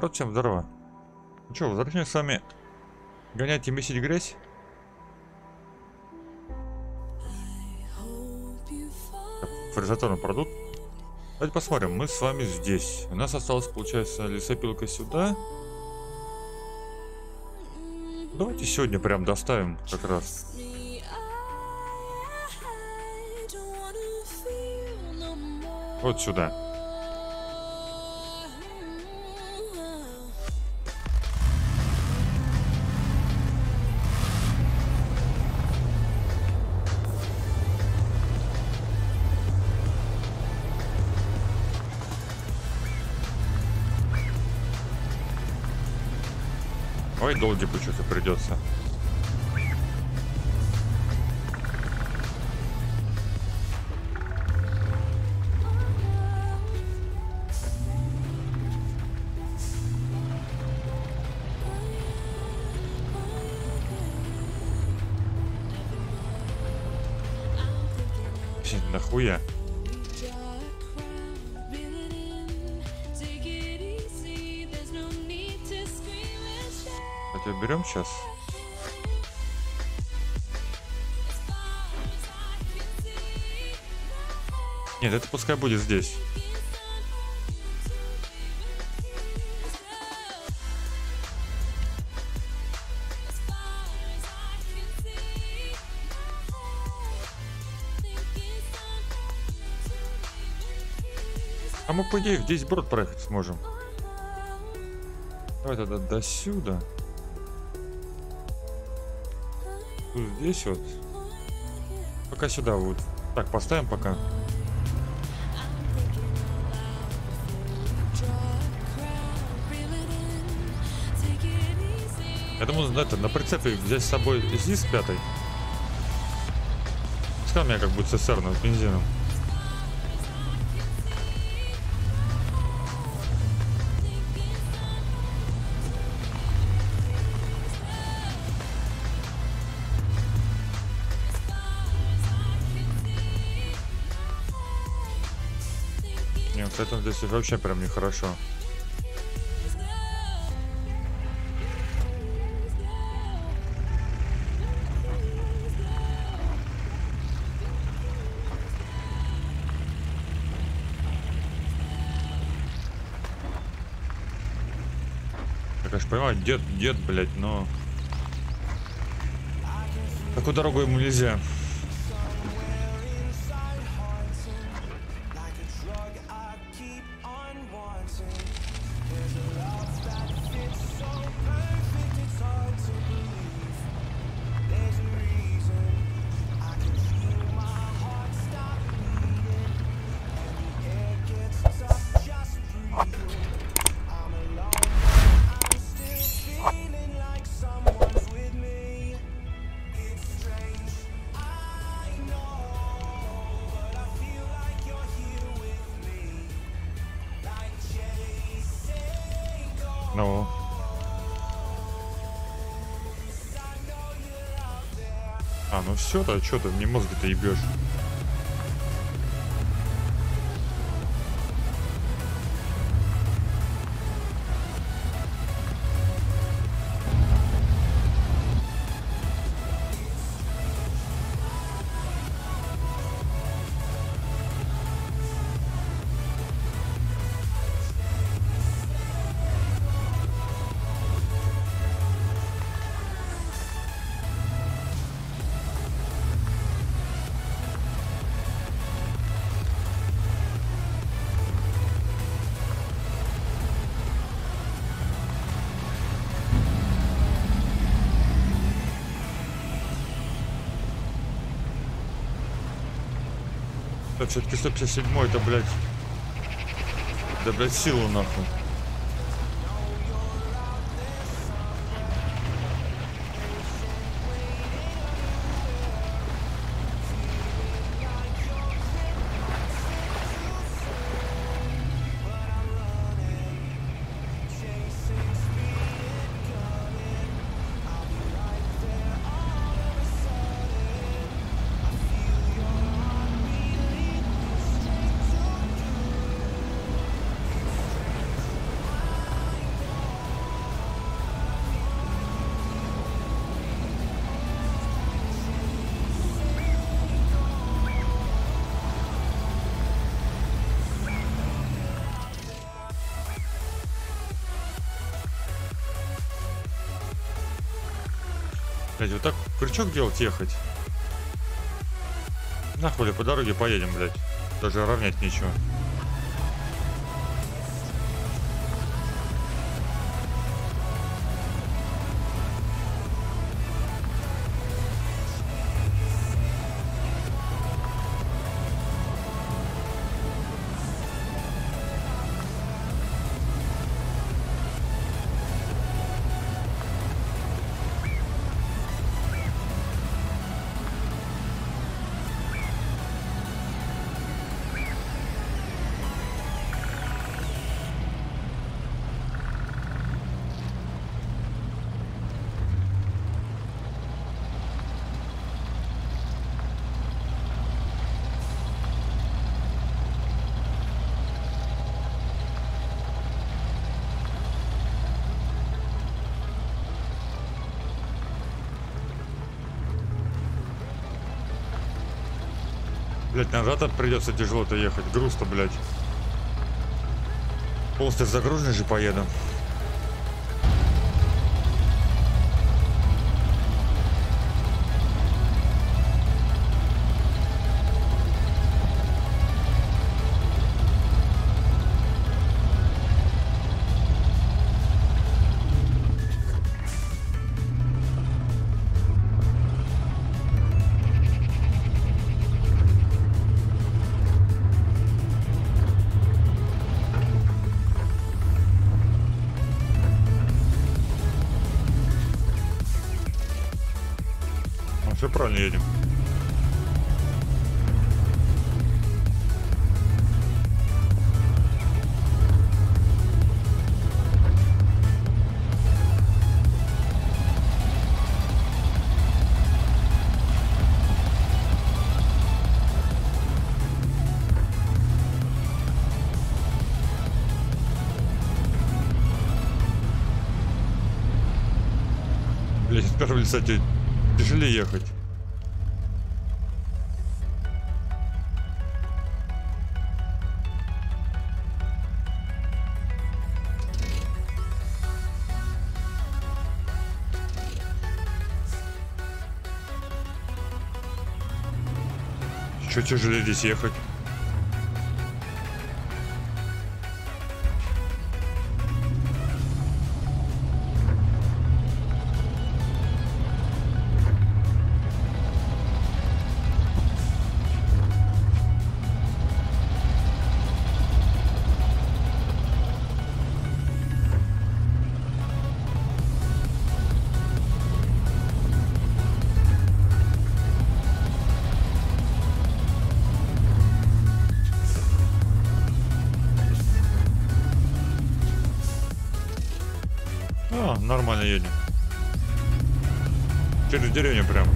Народ, всем здорово. Ну что, возвращаемся с вами гонять и месить грязь. Фрезаторный продукт. Давайте посмотрим, мы с вами здесь. У нас осталось, получается, лесопилка сюда. Давайте сегодня прям доставим как раз. Вот сюда. Ой, долги почему-то придется. Нахуя? Это берем сейчас. Нет, это пускай будет здесь. А мы, по идее, здесь брод проехать сможем. Давай тогда до сюда. Тут здесь вот. Пока сюда вот. Так, поставим пока. Я думаю, это на прицепе взять с собой ЗИС 5. Пускай у меня как будет цистерна с бензином. Нет, с этим здесь вообще прям нехорошо. Я, конечно, понимаю, дед, блядь, но такую дорогу ему нельзя. Ну. А, ну все-то, что ты мне мозги-то ебешь? Да, все-таки 157 это, блядь. Да, блядь, силу нахуй. Блять, вот так крючок делать, ехать. Нахуй по дороге поедем, блять. Даже равнять нечего. Блять, назад придется тяжело-то ехать. Груз-то, блять. Полностью загруженный же поеду. Все правильно едем. Блять, с первого лица тебе тяжелее ехать. Что тяжелее здесь ехать? Нормально едем. Через деревню прям.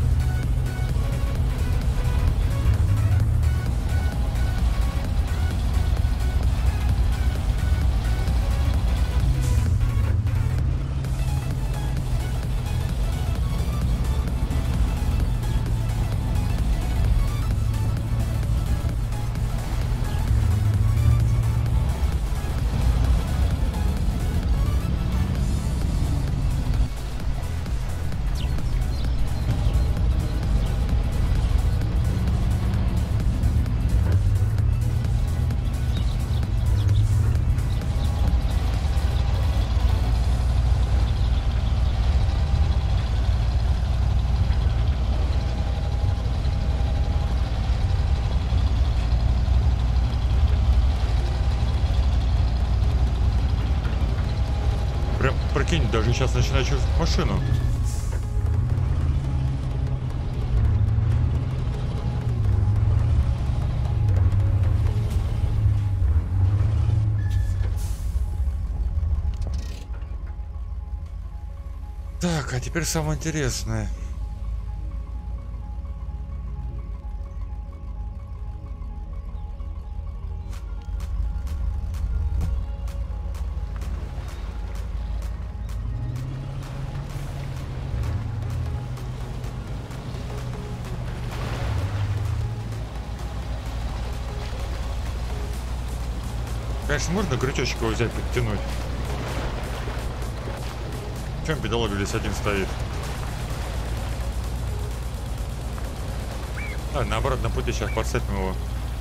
Прям прикинь, даже сейчас начинаю чувствовать машину. Так, а теперь самое интересное. Конечно, можно крючочек его взять, подтянуть. В чем педалога здесь один стоит? А, на обратном пути сейчас подцепим его.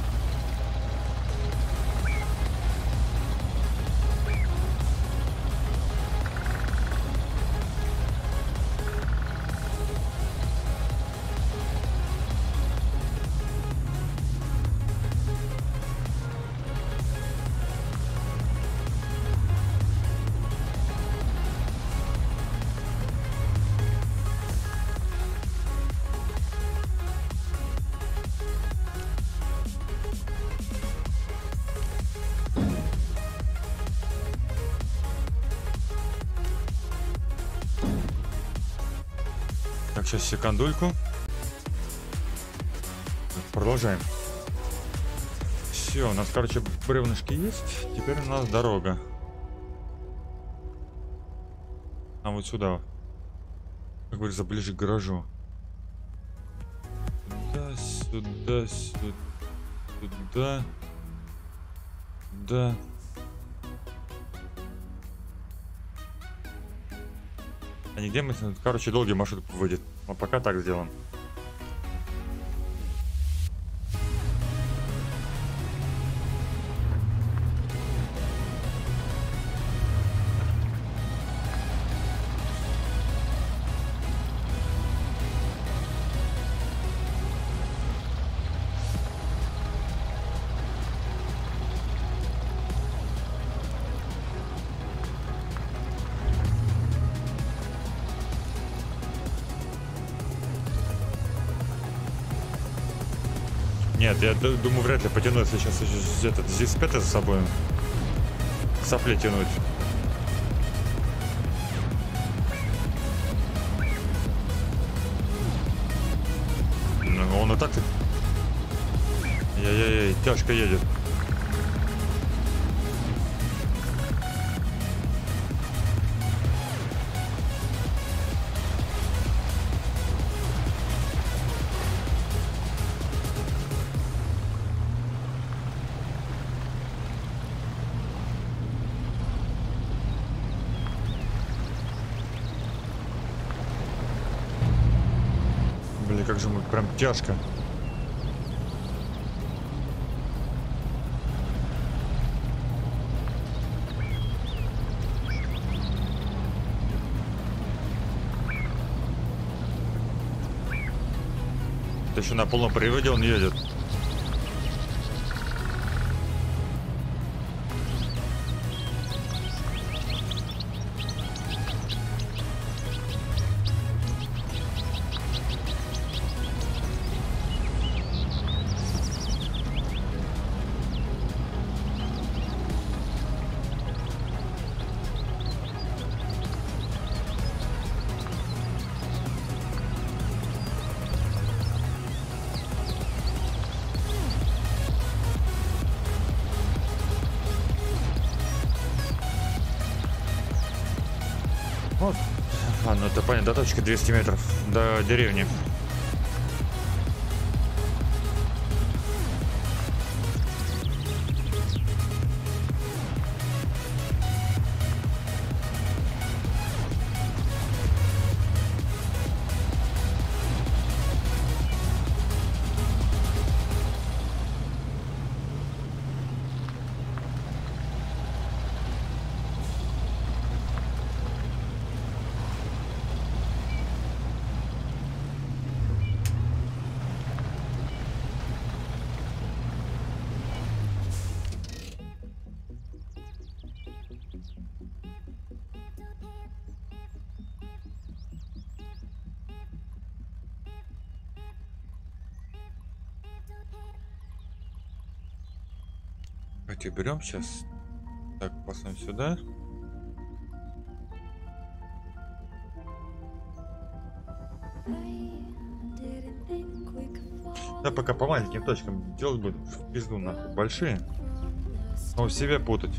Так, сейчас секундульку. Продолжаем. Все, у нас, короче, бревнышки есть. Теперь у нас дорога. А вот сюда. Как говорится, ближе к гаражу. Сюда, сюда, сюда, сюда. Да. А нигде мы, короче, долгий маршрут выйдет. А пока так сделаем. Нет, я думаю, вряд ли потяну, если сейчас этот Z5 за собой сопли тянуть. Ну, он и так-то... Яй-яй-яй, тяжко едет. Блин, как же мы прям тяжко. Это еще на полном приводе он едет. Вот. А, ну это понятно, до точки 200 метров до деревни. Давайте берем сейчас. Так, поставим сюда. Да, пока по маленьким точкам делать буду в пизду нахуй. Большие. Но в себе путать.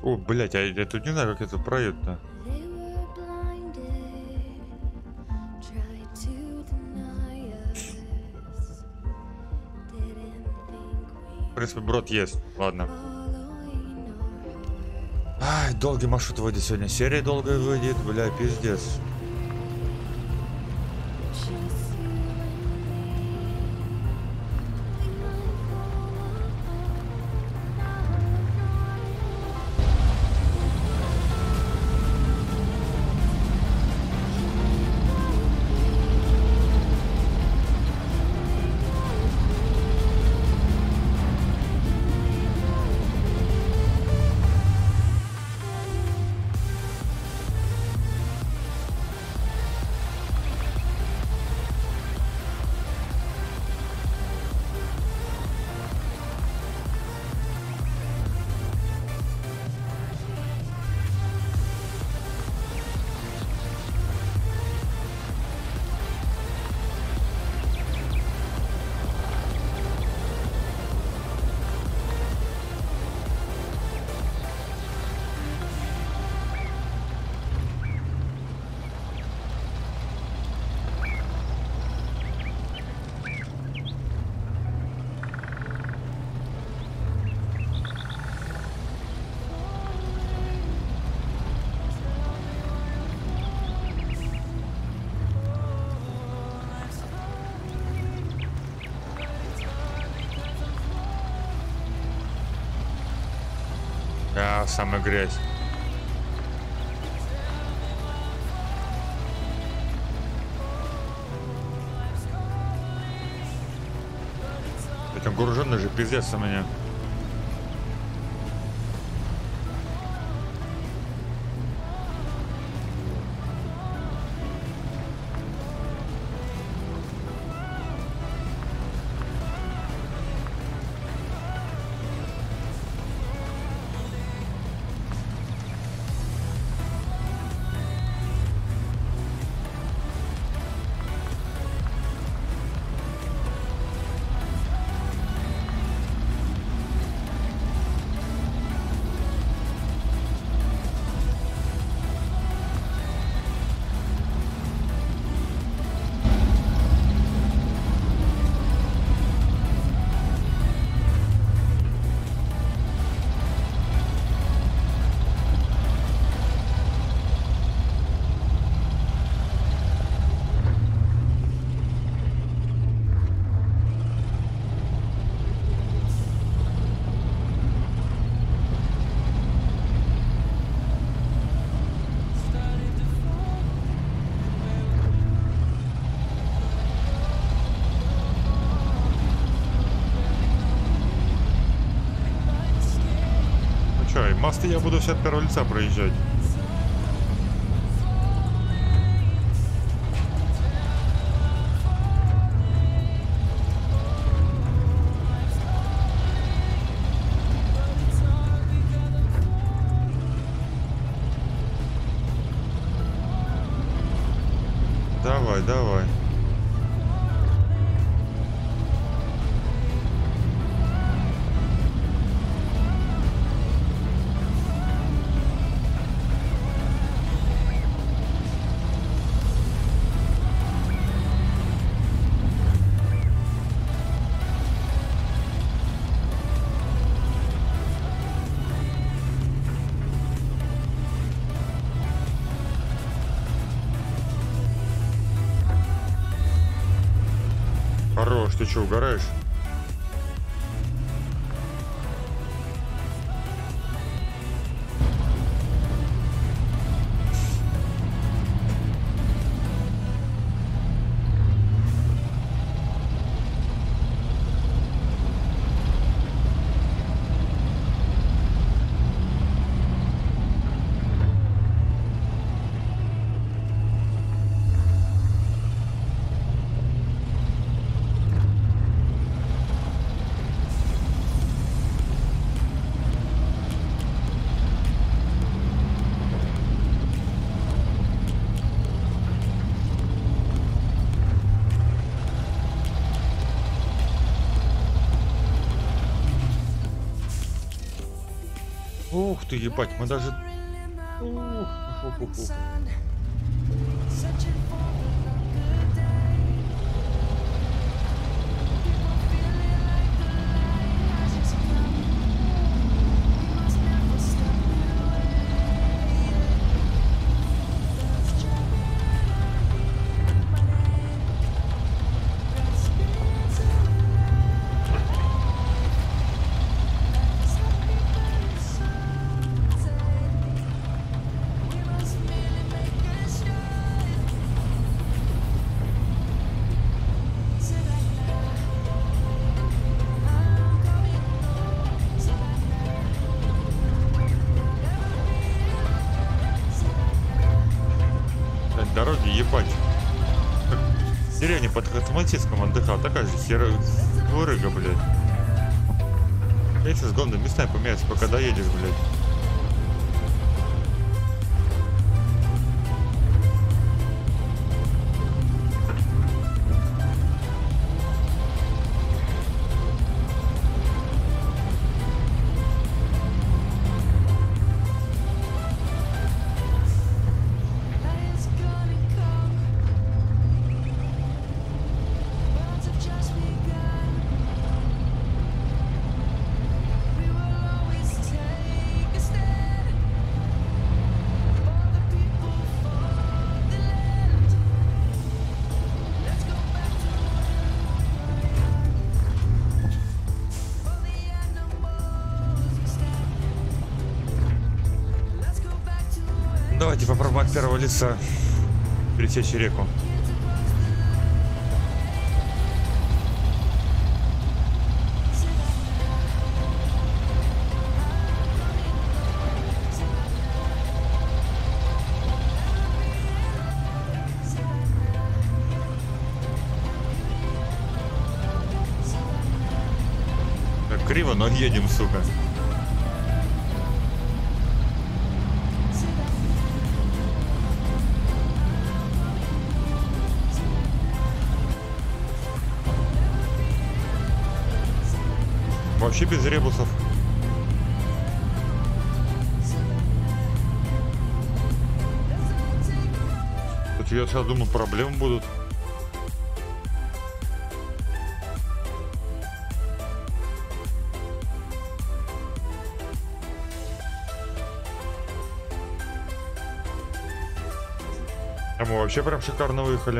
О, блять, а я тут не знаю, как это проект-то. В принципе, брод есть. Ладно. Ай, долгий маршрут выйдет сегодня. Серия долгая выйдет, бля, пиздец. А, самая грязь. Этим груженный же пиздец у меня. Мосты я буду все от первого лица проезжать. Давай, давай. Хорош, ты что, угораешь? Ух ты, ебать, мы даже... Ух, ух, ух, ух. Дороги, ебать. Как в деревне под Ханты-Мансийском отдыхал. Такая же херыга, блядь. Эти с гонными местами поменяются, пока доедешь, блядь. Давайте попробуем от первого лица пересечь реку. Так криво, но едем, сука. Вообще без ребусов. Тут я сейчас думаю, проблемы будут. А мы вообще прям шикарно выехали.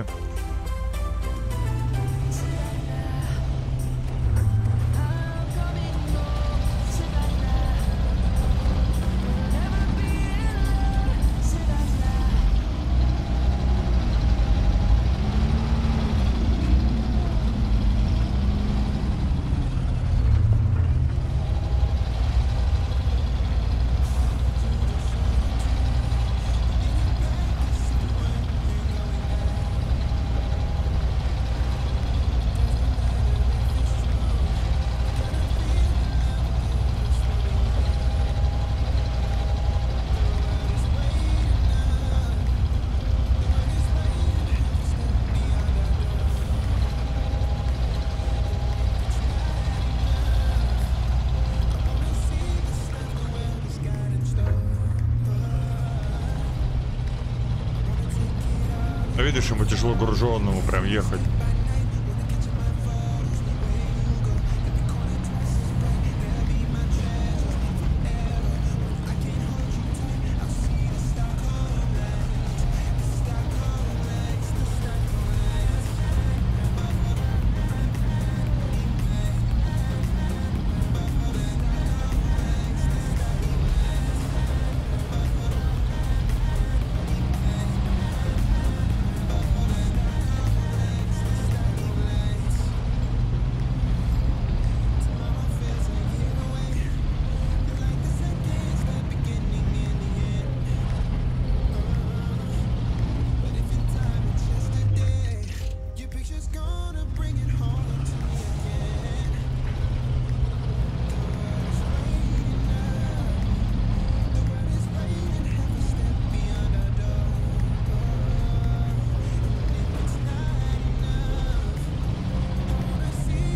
Видишь, ему тяжело груженному прям ехать.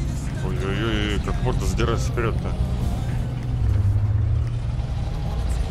Ой-ой-ой, как можно задираться вперед-то.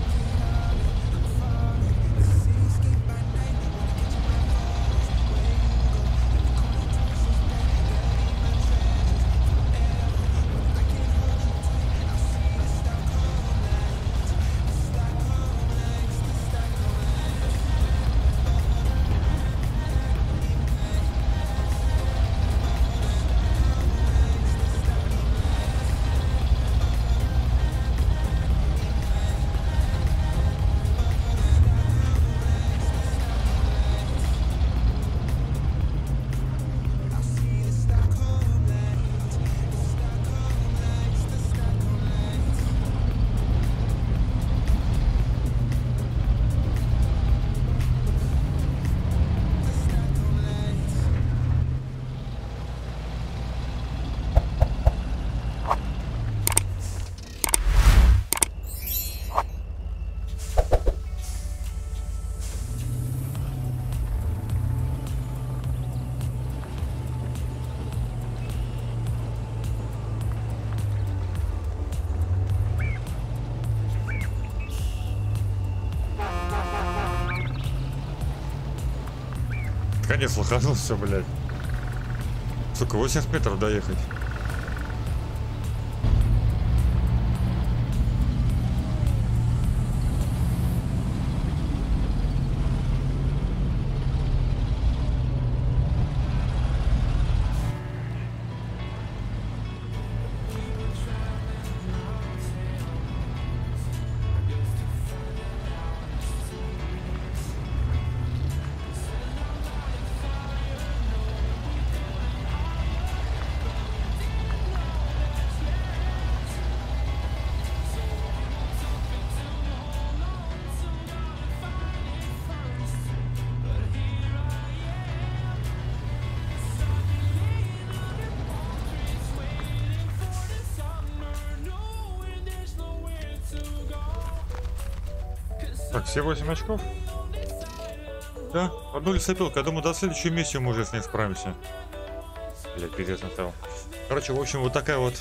Наконец лоханулся, блядь. Сука, 80 метров доехать. Так, все 8 очков? Да, одну лесопилку. Я думаю, до следующей миссии мы уже с ней справимся. Блядь, пиздец настал. Короче, в общем, вот такая вот.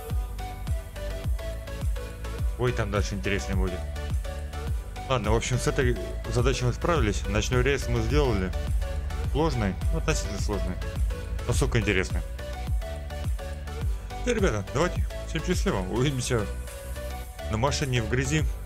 Ой, там дальше интереснее будет. Ладно, в общем, с этой задачей мы справились. Ночной рейс мы сделали. Сложный, ну, относительно сложный. Но, сука, интересный. Да, ребята, давайте. Всем счастливо. Увидимся на машине в грязи.